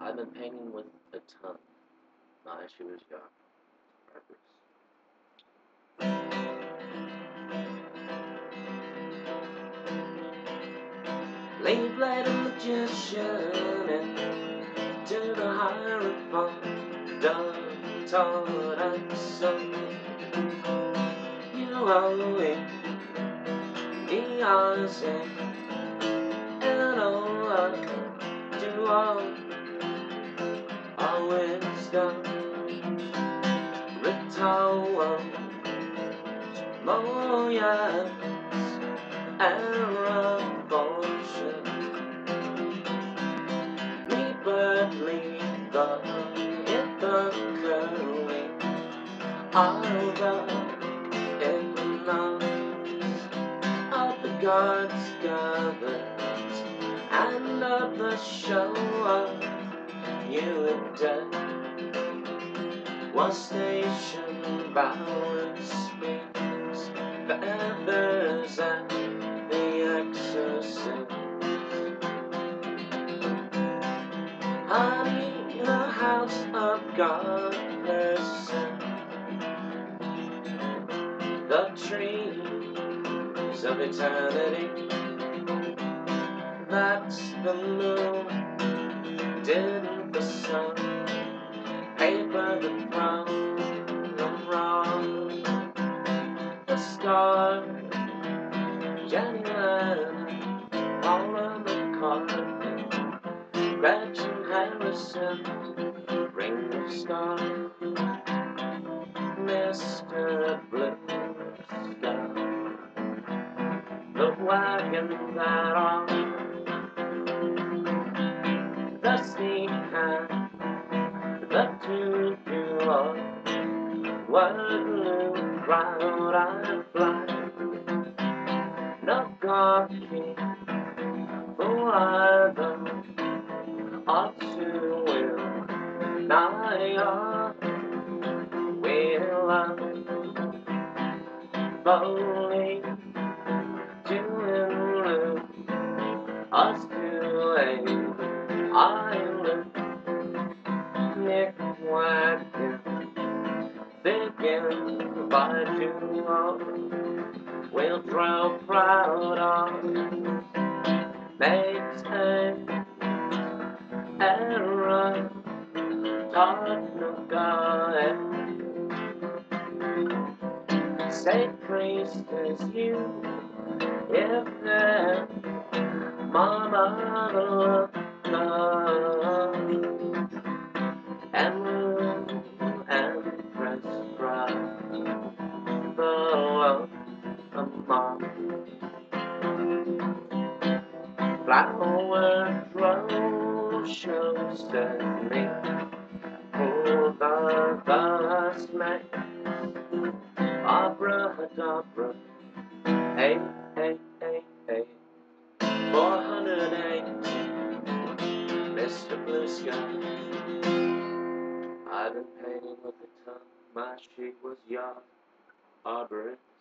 I've been painting with a ton. My issue is young. Rappers. Leave like a magician into the hierophant. Done taught us so. You owe it, the honesty, and all to all our wisdom. Ritual, moyas, and revulsion. Me but leave the hit the curling of the equinox of the gods gathered and of the show of you and death was stationed balance speaks feathers and the exorcist. Honey, the house of God has sent the trees of eternity. That's the moon, didn't the sun paper the from wrong? The stars, Jenny Lennon, Paula McCartney, Gretchen Harrison, Ringo Starr, Mr. Blue Sky, the wagon that on the steam can, the to-do of Waterloo crowd I fly, no coffee for either or two will nigh will slowly to lose us to a island Nick Wagon thinking by duo will drown proud on makes an error taught no God say priestess you if the mama love and room and press cry the love of mom flower throw shows that me for the smack abracadabra hey hey hey hey 480 Mr. Blue Sky. I've been painting with a tongue, my sheet was yard, arbory.